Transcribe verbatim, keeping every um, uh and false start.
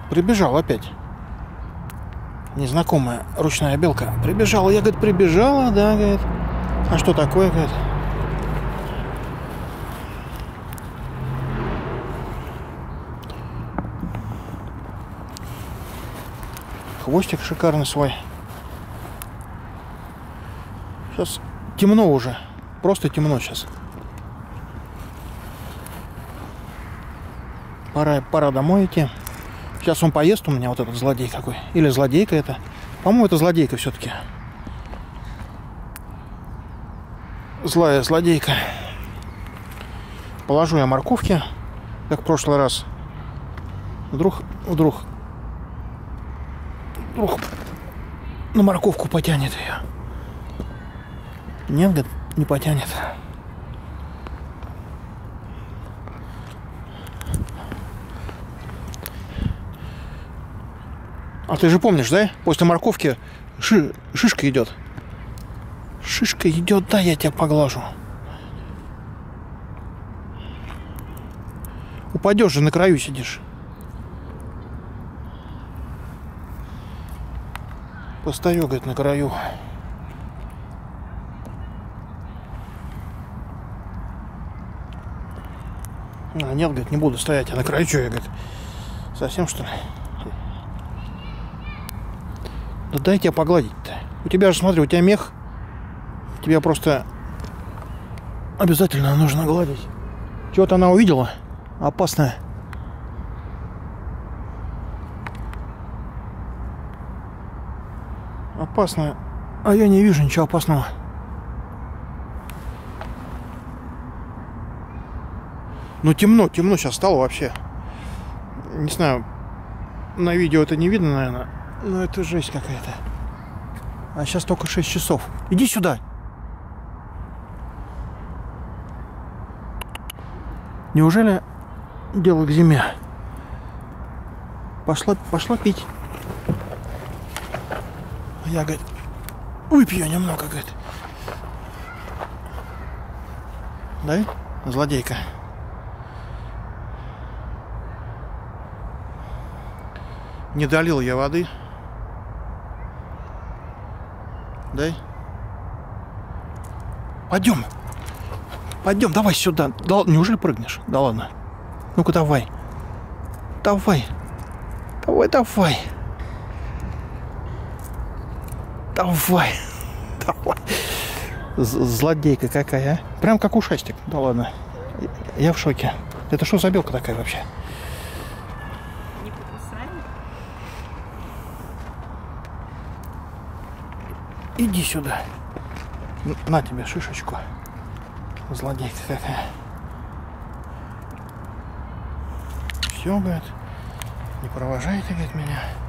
Прибежал опять. Незнакомая ручная белка. Прибежала. Я, говорит, прибежала, да, говорит. А что такое, говорит? Хвостик шикарный свой. Сейчас темно уже. Просто темно сейчас. Пора, пора домой идти. Сейчас он поест у меня, вот этот злодей какой. Или злодейка это. По-моему, это злодейка все-таки. Злая злодейка. Положу я морковки, как в прошлый раз. Вдруг, вдруг, вдруг на морковку потянет ее. Нет, говорит, не потянет. А ты же помнишь, да? После морковки ши шишка идет. Шишка идет, да, я тебя поглажу. Упадешь же, на краю сидишь. Постою, говорит, на краю. А, нет, говорит, не буду стоять, я на краю, что я, говорит, совсем что ли? Да дай тебя погладить-то. У тебя же, смотри, у тебя мех. Тебя просто обязательно нужно гладить. Чего-то она увидела. Опасная. Опасная. А я не вижу ничего опасного. Ну темно, темно сейчас стало вообще. Не знаю, на видео это не видно, наверное. Но это жесть какая-то. А сейчас только шесть часов. Иди сюда. Неужели дело к зиме? Пошла, пошла пить. Я, говорит, выпью немного, говорит. Дай, злодейка. Не долил я воды. Дай. Пойдем. Пойдем, давай сюда. Да, неужели прыгнешь? Да ладно. Ну-ка давай. Давай. Давай, давай. Давай. Давай. Злодейка какая, а? Прям как ушастик. Да ладно. Я в шоке. Это что за белка такая вообще? Не покусали? Иди сюда. На тебе шишечку. Злодейка какая. Все, говорит. Не провожайте, говорит, меня.